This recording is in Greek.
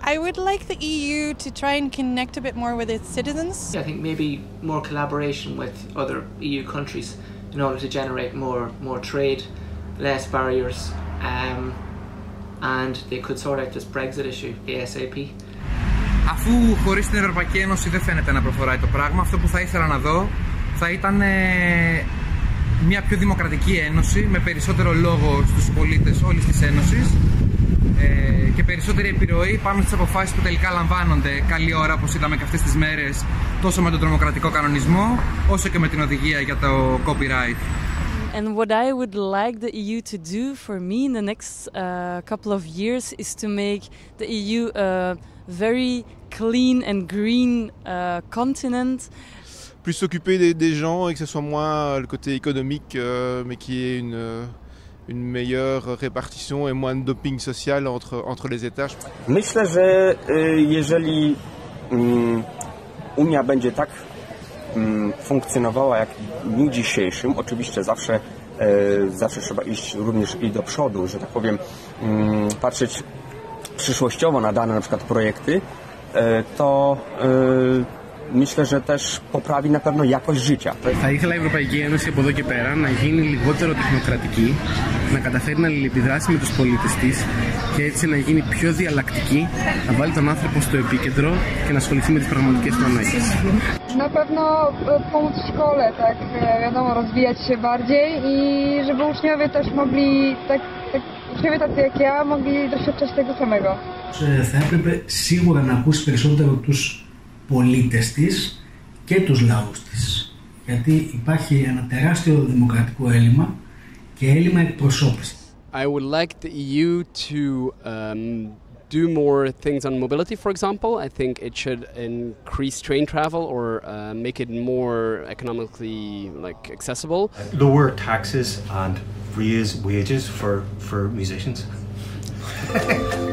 I would like the EU to try and connect a bit more with its citizens. I think maybe more collaboration with other EU countries in order to generate more trade, less barriers, and they could sort out this Brexit issue ASAP. Αφού χωρίς την Ευρωπαϊκή Ένωση δεν φαίνεται να προχωράει το πράγμα, αυτό που θα ήθελα να δω θα ήταν μια πιο δημοκρατική ένωση με περισσότερο λόγο στους πολίτες όλης της Ένωσης και περισσότερη επιρροή πάνω στις αποφάσεις που τελικά λαμβάνονται καλή ώρα, όπως είδαμε και αυτές τις μέρες, τόσο με τον τρομοκρατικό κανονισμό όσο και με την οδηγία για το copyright. And what I would like the EU to do for me in the next couple of years is to make the EU a very clean and green continent. Plus s'occuper des gens et que ce soit moins le côté économique, mais qu'il y ait une meilleure répartition et moins de doping social entre les États. Myślę, że jeżeli Unia będzie tak funkcjonowała jak w dniu dzisiejszym, oczywiście zawsze trzeba iść również i do przodu, że tak powiem, patrzeć przyszłościowo na dane na przykład projekty, to myślę, że też poprawi na pewno jakość życia. Θα ήθελα η Ευρωπαϊκή Ένωση από εδώ και πέρα να γίνει λιγότερο τεχνοκρατική, να καταφέρει να αλληλεπιδράσει με τους πολίτες της και έτσι να γίνει πιο διαλλακτική, να βάλει τον άνθρωπο στο επίκεντρο και να ασχοληθεί με τις πραγματικές του ανάγκες. Na pewno pomóc w szkole, tak, wiadomo, rozwijać się bardziej i żeby uczniowie też mogli, uczniowie tacy jak ja, mogli doświadczać tego samego. Θα έπρεπε σίγουρα να ακούσει περισσότερο τους πολίτες της και τους λαούς της. Γιατί υπάρχει ένα τεράστιο δημοκρατικό έλλειμμα και έλλειμμα εκπροσώπησης. I would like the EU to do more things on mobility, for example. I think it should increase train travel or make it more economically accessible. Lower taxes and raise wages for musicians.